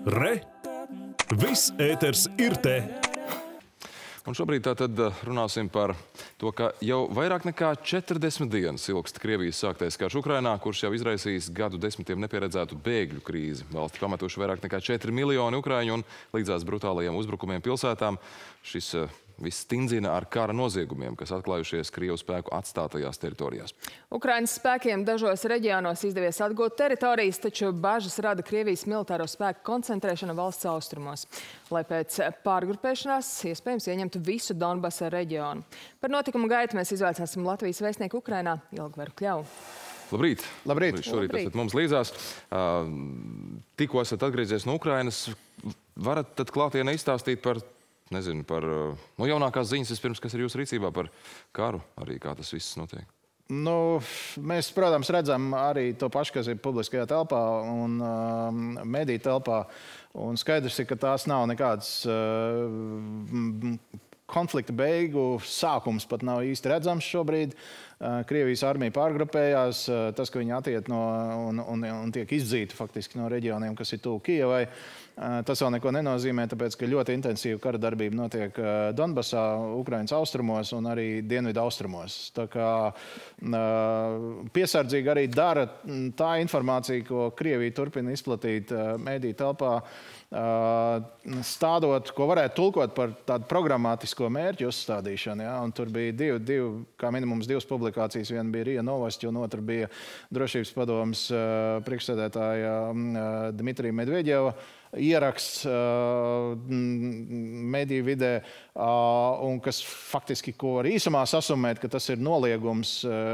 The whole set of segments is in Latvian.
Re! Viss ēters ir te! Un šobrīd tātad runāsim par to, ka jau vairāk nekā 40 dienas ilgst Krievijas sāktais karš Ukrainā, kurš jau izraisījis gadu desmitiem nepieredzētu bēgļu krīzi. Valsti pamatuši vairāk nekā 4 miljoni ukraiņu un līdzās brutālajiem uzbrukumiem pilsētām. Šis viss stindzina ar kara noziegumiem, kas atklājušies Krievu spēku atstātajās teritorijās. Ukrainas spēkiem dažos reģionos izdevies atgūt teritorijas, taču bažas rada Krievijas militāro spēku koncentrēšana valsts austrumos, lai pēc pārgrupēšanās iespējams ieņemtu visu Donbasa reģionu. Par notikumu gaitu mēs izvaicāsim Latvijas vēstnieku Ukrainā Ilgvaru Kļavu. Labrīt! Labrīt! Šorīt esat mums līdzās. Tikko esat atgriezies no Ukrainas. Varat tad klātienē izstāstīt par jaunākās ziņas vispirms, kas ir jūsu rīcībā par karu, arī kā tas viss notiek? Mēs, protams, redzam arī to pašu, kas ir publiskajā telpā un mediju telpā. Un skaidrs ir, ka tās nav nekāds konflikta beigu sākums pat nav īsti redzams šobrīd. Krievijas armija pārgrupējās. Tas, ka viņi attiet un tiek izdzīti faktiski no reģioniem, kas ir tuvu Kijevai, tas vēl neko nenozīmē, tāpēc, ka ļoti intensīva kara darbība notiek Donbasā, Ukrainas austrumos un arī dienvidu austrumos. Tā kā piesardzīgi arī dara tā informācija, ko Krievija turpina izplatīt mediju telpā, stādot, ko varētu tulkot par tādu programmatisko mērķu uzstādīšanu. Ja? Un tur bija kā minimums divas publikācijas. Viena bija RIA Novosti, un otra bija Drošības padomes priekšsēdētāja Dmitrija Medveģeva ieraksts mediju vidē, un kas faktiski, ko var īsumā sasumēt, ka tas ir noliegums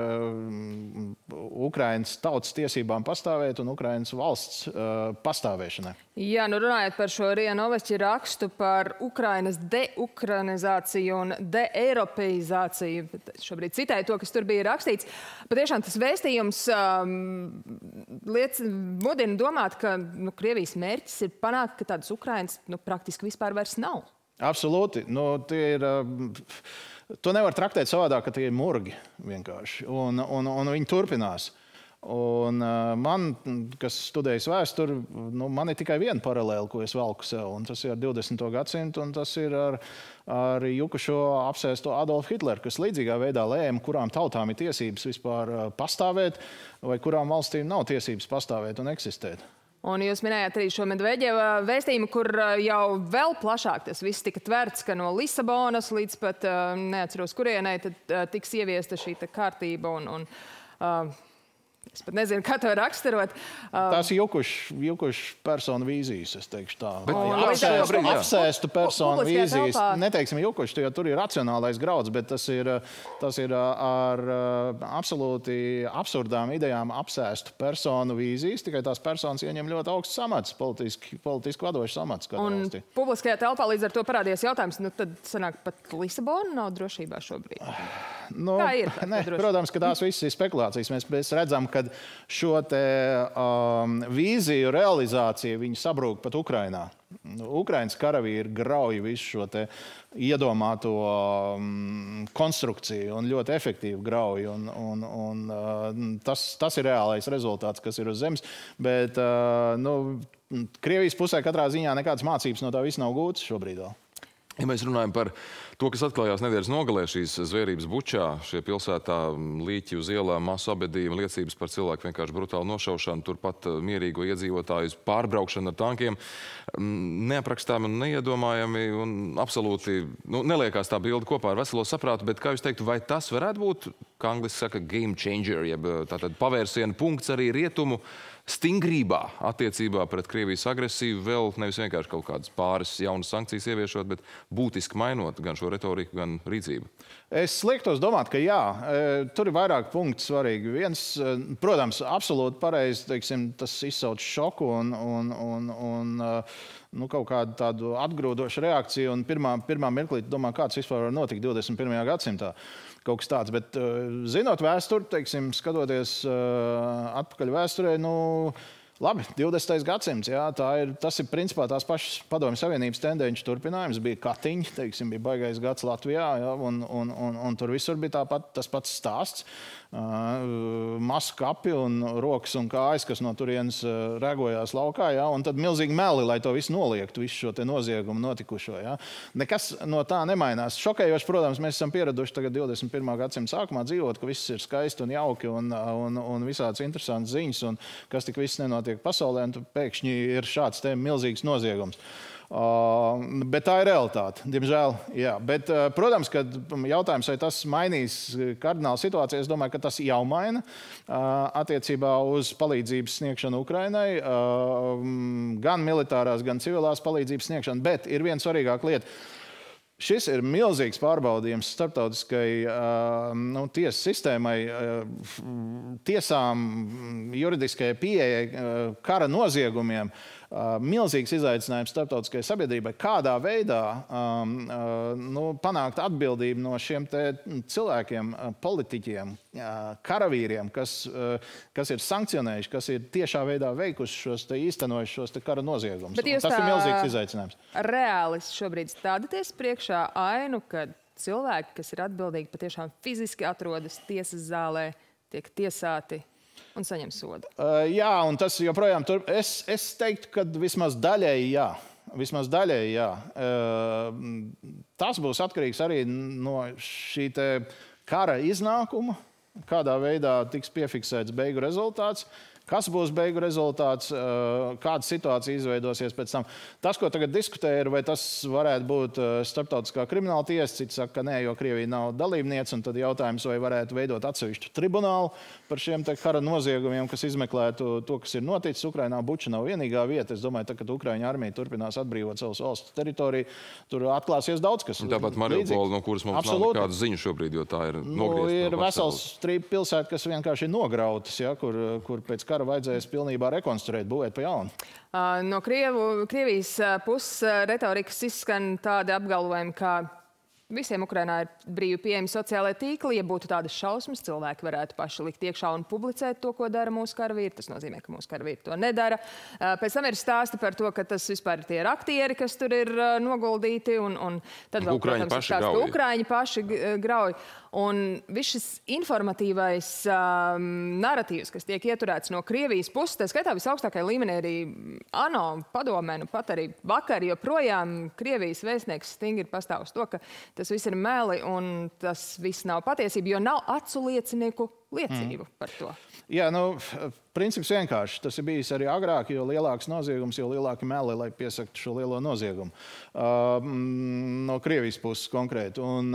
Ukrainas tautas tiesībām pastāvēt un Ukrainas valsts pastāvēšanai. Jā, runājot par šo RIA Novosti rakstu par Ukrainas deukrainizāciju un deeiropeizāciju, šobrīd citēju to, kas tur bija rakstīts, patiešām tas vēstījums mudina domāt, ka Krievijas mērķis ir panākt, ka tādas Ukrainas praktiski vispār vairs nav. Absolūti. To nevar traktēt savādāk, ka tie ir murgi vienkārši. Un viņi turpinās. Un man, kas studējas vēsturi, man ir tikai viena paralēla, ko es valku sev. Un tas ir ar 20. gadsimtu, un tas ir ar Jukušo apsēsto Adolfu Hitleru, kas līdzīgā veidā lēma, kurām tautām ir tiesības vispār pastāvēt, vai kurām valstīm nav tiesības pastāvēt un eksistēt. Un jūs minējāt arī šo Medveģeva vēstījumu, kur jau vēl plašāk tas viss tika tverts, ka no Lisabonas līdz pat neatceros kurienai tad tiks ieviesta šī kārtība un es pat nezinu, kā to raksturot. Tās ir Jukušas personu vīzijas, es teikšu tā. Apsēstu personu vīzijas. Neteiksim Jukušas, jo tur ir racionālais grauds, bet tas ir ar absolūti absurdām idejām apsēstu personu vīzijas, tikai tās personas ieņem ļoti augsts samats, politiski vadošs samats. Un publiskajā telpā līdz ar to parādījās jautājums, tad sanāk pat Lisabona nav drošībā šobrīd. Kā ir? Protams, ka tās visas ir spekulācijas. Mēs redzam, ka šo te vīziju realizācija viņi sabrūk pat Ukrainā. Ukrainas karavīri grauj visu šo te iedomāto konstrukciju un ļoti efektīvi grauj. Tas ir reālais rezultāts, kas ir uz zemes. Bet Krievijas pusē katrā ziņā nekādas mācības no tā viss nav gūtas šobrīd vēl. Ja mēs runājam par to, kas atklājās nedēļas nogalē, šīs zvērības Bučā, šie pilsētā līķi uz ielām, masu abedījuma, liecības par cilvēku vienkārši brutālu nošaušanu, turpat mierīgo iedzīvotāju pārbraukšanu ar tankiem, neaprakstāmi un neiedomājami un absolūti neliekās tā bilde kopā ar veselo saprātu, bet kā jūs teiktu, vai tas varētu būt, kā angliski saka, game changer, jeb tātad pavērsiena punkts arī rietumu stingrībā attiecībā pret Krievijas agresiju, vēl nevis vienkārši kaut kādas pāris jaunas sankcijas ieviešot, bet būtiski mainot gan šo retoriku, gan rīcību? Es liektos domāt, ka jā. Tur ir vairāk punkti svarīgi. Viens, protams, absolūti pareizi, teiksim, tas izsauc šoku un kaut kādu tādu atgrūdošu reakciju. Un pirmā mirklī domā, kāds vispār var notikt 21. gadsimtā. Kaut kas tāds, bet zinot vēsturi, teiksim, skatoties atpakaļ vēsturē, Labi, 20. gadsimts, jā, tas ir principā tās pašas Padomju Savienības tendenci turpinājums. Bija katiņi, teiksim, bija baigais gads Latvijā, jā, un tur visur bija tas pats stāsts. Masu kapi un rokas un kājas, kas no turienes regojās laukā, jā, un tad milzīgi meli, lai to visu noliektu, visu šo te noziegumu notikušo. Jā. Nekas no tā nemainās. Šokējoši, protams, mēs esam pieraduši tagad 21. gadsimta sākumā dzīvot, ka viss ir skaisti un jauki un visāds interesants ziņas, un kas tik viss nenotiek pasaulē, un pēkšņi ir šāds te milzīgs noziegums. Bet tā ir realitāte, diemžēl. Jā. Bet, protams, ka jautājums, vai tas mainīs kardinālu situāciju, es domāju, ka tas jau maina attiecībā uz palīdzības sniegšanu Ukrainai, gan militārās, gan civilās palīdzības sniegšanu. Bet ir viena svarīgāka lieta. Šis ir milzīgs pārbaudījums starptautiskai tiesas sistēmai, tiesām, juridiskajai pieejai, kara noziegumiem. Milzīgs izaicinājums starptautiskajai sabiedrībai, kādā veidā panākt atbildību no šiem te cilvēkiem, politiķiem, karavīriem, kas ir sankcionējuši, kas ir tiešā veidā veikuši īstenojuši šos te kara noziegumus. Tas ir milzīgs izaicinājums. Reāli šobrīd stādāties priekšā ainu, kad cilvēki, kas ir atbildīgi, patiešām fiziski atrodas tiesas zālē, tiek tiesāti un saņem sodu. Jā, un tas joprojām tur. Es teiktu, ka vismaz daļēji jā. Vismaz daļēji jā. Tas būs atkarīgs arī no šī te kara iznākuma, kādā veidā tiks piefiksēts beigu rezultāts. Kas būs beigu rezultāts, kāda situācija izveidosies pēc tam. Tas, ko tagad diskutē, ir, vai tas varētu būt starptautiskā krimināla tiesa. Citi saka, ka nē, jo Krievija nav dalībniece, un tad jautājums, vai varētu veidot atsevišķu tribunālu par šiem te kara noziegumiem, kas izmeklētu to, kas ir noticis Ukrainā. Buča nav vienīgā vieta. Es domāju, kad Ukraiņu armija turpinās atbrīvot savas valsts teritoriju, tur atklāsies daudz kas. Tāpat Mariupola, no kuras mums nav nekādu ziņu šobrīd, jo tā ir nogriezta. Ir vesels strīpa pilsēta, kas vienkārši ir nograutas, ja, kur pēc kara vajadzēs pilnībā rekonstruēt, būvēt pa jaunu. No Krievijas puses retorikas izskan tādi apgalvojumi, ka visiem Ukrainā ir brīvi pieejami sociālai tīkli. Ja būtu tādas šausmas, cilvēki varētu paši likt iekšā un publicēt to, ko dara mūsu karavīri. Tas nozīmē, ka mūsu karavīri to nedara. Pēc tam ir stāsti par to, ka tas vispār ir tie aktieri, kas tur ir noguldīti. Un tad vēl, protams, ir stāsts, ka Ukraiņi paši grauj. Un viss šis informatīvais naratīvs, kas tiek ieturēts no Krievijas puses, tā skaitā visaugstākajā līmenī arī ANO padomē, pat arī vakar joprojām Krievijas vēstnieks stingri pastāv uz to, ka tas viss ir meli un tas viss nav patiesība, jo nav acu liecinieku liecību par to. Jā, princips vienkārši. Tas ir bijis arī agrāk, jo lielāks noziegums, jo lielāki meli, lai piesaktu šo lielo noziegumu. No Krievijas puses konkrēti. Un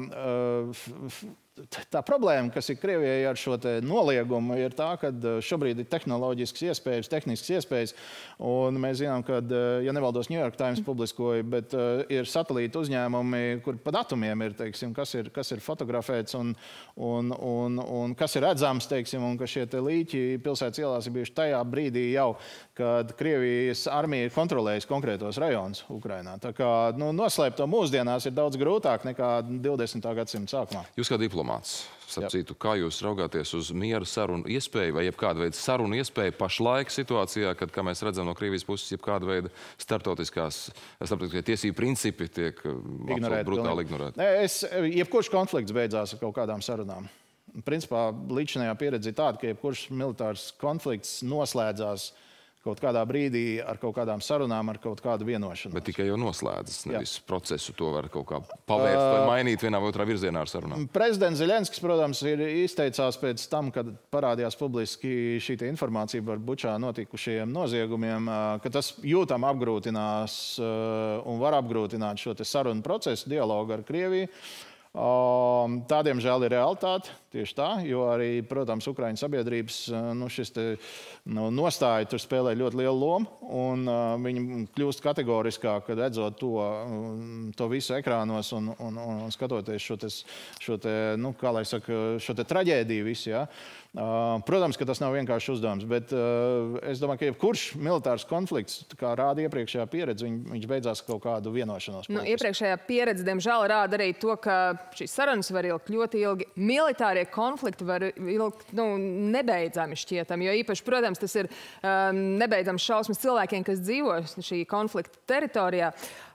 tā problēma, kas ir Krievijai ar šo te noliegumu, ir tā, ka šobrīd ir tehnoloģiskas iespējas, tehniskas iespējas, un mēs zinām, ka, ja nevaldos New York Times publiskoja, bet ir satelīta uzņēmumi, kur pa datumiem ir, teiksim, kas ir fotografēts un kas ir redzams, teiksim, un ka šie te līķi pilsētas ielās ir bijuši tajā brīdī jau, kad Krievijas armija ir kontrolējusi konkrētos rajonus Ukrainā. Tā kā noslēpt to mūsdienās ir daudz grūtāk nekā 20. gadsimta sākumā. Jūs kā diplomāts, sapcītu, kā jūs raugāties uz miera sarunu iespēju vai jebkāda veida sarunu iespēju pašlaik situācijā, kad, kā mēs redzam no Krievijas puses, jebkāda veida starptautiskie tiesību principi tiek brutāli ignorēti? Jebkurš konflikts beidzās ar kaut kādām sarunām. Principā līdzinājā pieredze ir tāda, ka jebkurš militārs konflikts noslēdzās kaut kādā brīdī ar kaut kādām sarunām, ar kaut kādu vienošanos. Bet tikai jau noslēdzas, nevis procesu to var kaut kā pavērst vai mainīt vienā vai otrā virzienā ar sarunām. Prezidents Zeļenskis, protams, ir izteicās pēc tam, kad parādījās publiski šī informācija par Bučā notikušajiem noziegumiem, ka tas jūtam apgrūtinās un var apgrūtināt šo te sarunu procesu, dialogu ar Krieviju. Tā, diemžēl, ir realitāte, tieši tā, jo arī, protams, Ukraiņu sabiedrības šis te nostāja tur spēlē ļoti lielu lomu, un viņi kļūst kategoriskāk, kad redzot to visu ekrānos un skatoties šo te, kā lai saka, šo te traģēdiju visu, ja. Protams, ka tas nav vienkārši uzdevums, bet es domāju, ka jebkurš militārs konflikts, kā rāda iepriekšējā pieredze, viņš beidzās kaut kādu vienošanos. Iepriekšējā pieredze, diemžēl, rāda arī to, ka šīs sarunas var ilgt ļoti ilgi. Militārie konflikti var ilgt nebeidzami šķietami, jo īpaši, protams, tas ir nebeidzams šausmas cilvēkiem, kas dzīvo šī konflikta teritorijā.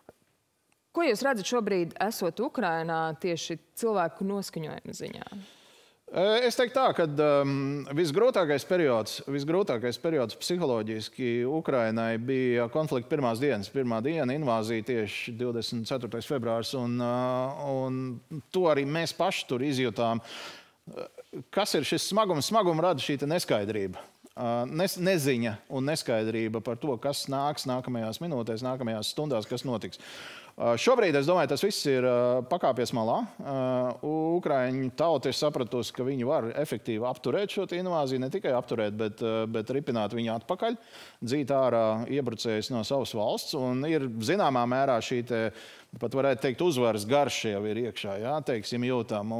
Ko jūs redzat šobrīd, esot Ukrainā, tieši cilvēku noskaņojuma ziņā? Es teiktu tā, ka visgrūtākais periods psiholoģiski Ukrainai bija konflikta pirmās dienas. Pirmā diena invāzija tieši 24. februārs, un to arī mēs paši tur izjūtām. Kas ir šis smagums? Smagumu rada šī neskaidrība. Neziņa un neskaidrība par to, kas nāks nākamajās minūtēs, nākamajās stundās, kas notiks. Šobrīd, es domāju, tas viss ir pakāpies malā. Ukraiņu tauta ir sapratusi, ka viņi var efektīvi apturēt šo invāziju, ne tikai apturēt, bet ripināt viņu atpakaļ, dzīt ārā iebrucējus no savas valsts. Un ir zināmā mērā šī pat varētu teikt, uzvaras garš jau ir iekšā, jā, teiksim, jūtam.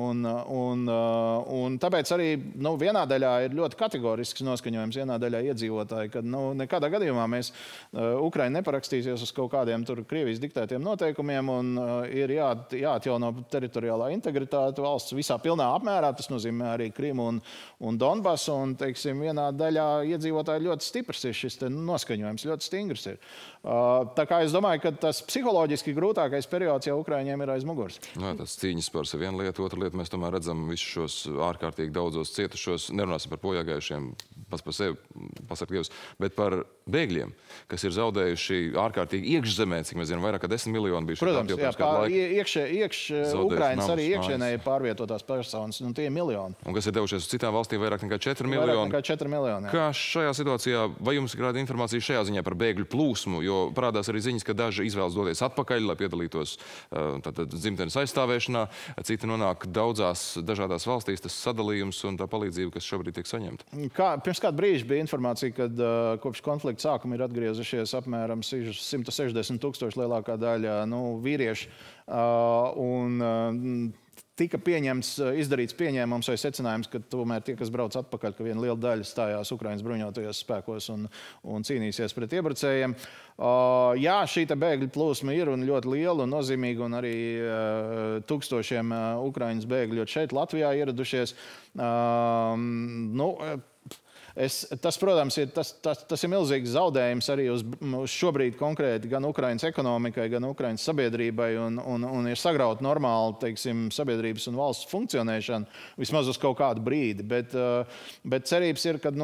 Un tāpēc arī vienā daļā ir ļoti kategorisks noskaņojums, vienā daļā iedzīvotāji, ka nekādā gadījumā mēs Ukraina neparakstīsies uz kaut kādiem tur Krievijas diktētiem noteikumiem un ir jāatjauno teritoriālā integritāte valsts visā pilnā apmērā. Tas nozīmē arī Krimu un Donbasu. Un, teiksim, vienā daļā iedzīvotāji ļoti stiprs ir šis noskaņojums, ļoti stingrs ir. Tā kā es domāju, ka tas psiholoģiski grūtākais periods jau Ukraiņiem ir aiz muguras. Tas cīņas par viena lieta, otra lieta. Mēs tomēr redzam visus šos ārkārtīgi daudzos cietušos. Nerunāsim par bojāgājušiem, pats par sevi pasargājus, bet par bēgļiem, kas ir zaudējuši ārkārtīgi iekšzemē, cik mēs zinām, vairāk kā 10 miljoni bijuši. Protams, Ukrainas arī iekšienē ir pārvietotās personas, un tie ir miljoni. Un kas ir devušies uz citām valstīm vairāk nekā 4 miljoni. Vairāk nekā 4 miljoni, jā. Kā šajā situācijā, vai jums ir kāda informācija šajā ziņā par bēgļu plūsmu? Jo parādās arī ziņas, ka daži izvēlas doties atpakaļ, lai piedalītos dzimtenes aizstāvēšanā. Citi nonāk daudzās dažādās valstīs, tas sadalījums un tā palīdzība, kas šobrīd tiek saņemta. Pirms kādu brīžu bija informācija, kad kopš konflikta sākuma ir atgriezušies apmēram 160 000 lielākā daļa vīrieši. Tika izdarīts pieņēmums vai secinājums, ka tomēr tie, kas brauc atpakaļ, ka viena liela daļa stājās Ukrainas bruņotajos spēkos un cīnīsies pret iebrucējiem. Jā, šī bēgļu plūsma ir un ļoti liela un nozīmīga, un arī tūkstošiem Ukraiņas bēgļu šeit Latvijā ieradušies. Tas, protams, tas ir milzīgs zaudējums arī uz šobrīd konkrēti gan Ukrainas ekonomikai, gan Ukrainas sabiedrībai, un ir sagrauta normāla, teiksim, sabiedrības un valsts funkcionēšana vismaz uz kaut kādu brīdi. Bet cerības ir, ka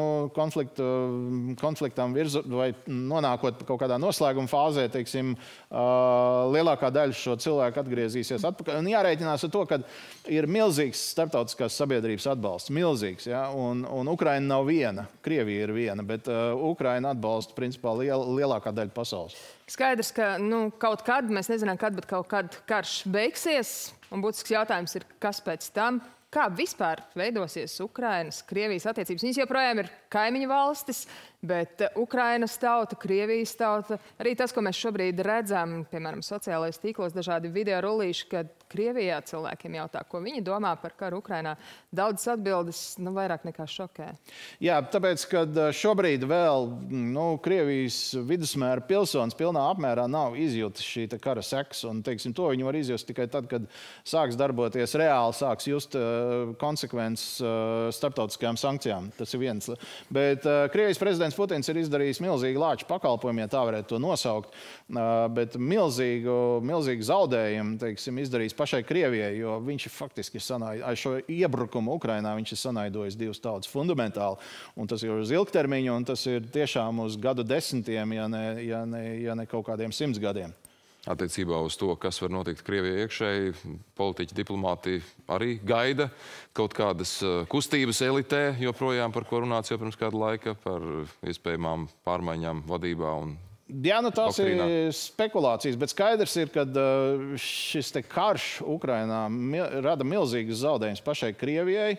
konfliktam vai nonākot kaut kādā noslēguma fāzē, teiksim, lielākā daļa šo cilvēku atgriezīsies atpakaļ. Un jārēķinās ar to, ka ir milzīgs starptautiskās sabiedrības atbalsts. Milzīgs, ja? Un Ukraina nav viena. Krievija ir viena, bet Ukraina atbalsta principā lielākā daļa pasaules. Skaidrs, ka kaut kad, mēs nezinām kad, bet kaut kad karš beigsies, un būtisks jautājums ir, kas pēc tam, kā vispār veidosies Ukrainas, Krievijas attiecības. Viņas joprojām ir kaimiņu valstis, bet Ukrainas tauta, Krievijas tauta, arī tas, ko mēs šobrīd redzam, piemēram, sociālajos tīklos, dažādi video rullīši, kad Krievijā cilvēkiem jautā, ko viņi domā par karu Ukrainā. Daudzas atbildes vairāk nekā šokē. Jā, tāpēc, kad šobrīd vēl Krievijas vidusmēra pilsonis pilnā apmērā nav izjutis šī kara sekas, un, teiksim, to viņi var izjust tikai tad, kad sāks darboties reāli, sāks just konsekvences starptautiskajām sankcijām. Tas ir viens. Bet Krievijas prezidents Putins ir izdarījis milzīgu lāču pakalpojumu, ja tā varētu to nosaukt, bet milzīgu zaudējumu, teiksim, izdarījis pašai Krievijai, jo viņš faktiski ar šo iebrukumu Ukrainā viņš ir sanaidojis divas tautas fundamentāli, un tas ir uz ilgtermiņu, un tas ir tiešām uz gadu desmitiem, ja ne kaut kādiem 100 gadiem. Attiecībā uz to, kas var notikt Krievijai iekšēji, politiķi, diplomāti arī gaida kaut kādas kustības elitē, joprojām par ko runāts jau pirms kāda laika, par iespējamām pārmaiņām vadībā un jā, tās doktrīnā. Ir spekulācijas, bet skaidrs ir, ka šis karš Ukrainā rada milzīgas zaudējumus pašai Krievijai.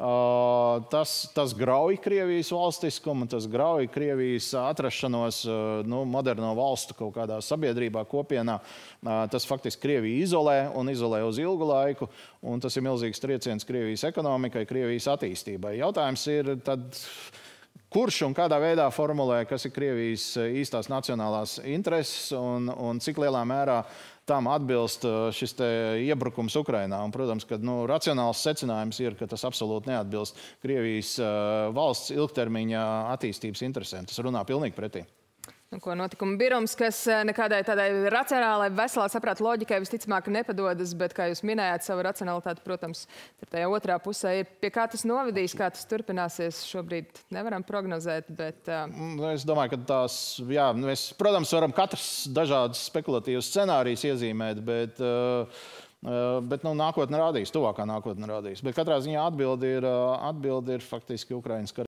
Tas grauj Krievijas valstiskumu, tas grauj Krievijas atrašanos moderno valstu kaut kādā sabiedrībā, kopienā. Tas faktiski Krieviju izolē uz ilgu laiku, un tas ir milzīgs trieciens Krievijas ekonomikai, Krievijas attīstībai. Jautājums ir tad, kurš un kādā veidā formulē, kas ir Krievijas īstās nacionālās intereses un cik lielā mērā tam atbilst šis iebrukums Ukrainā. Un, protams, ka racionāls secinājums ir, ka tas absolūti neatbilst Krievijas valsts ilgtermiņa attīstības interesēm. Tas runā pilnīgi pretī. Ko notikuma birums, kas nekādai tādai racionālai, veselā saprāta loģikai visticamāk nepadodas, bet, kā jūs minējāt, savu racionalitāti, protams, tajā otrā pusē ir. Pie kā tas novedīs, kā tas turpināsies, šobrīd nevaram prognozēt, bet... Es domāju, ka mēs, protams, varam katrs dažādas spekulatīvas scenārijas iezīmēt, bet nākotne rādīs, tuvākā nākotne rādīs. Bet katrā ziņā atbildi ir faktiski Ukrainas kara.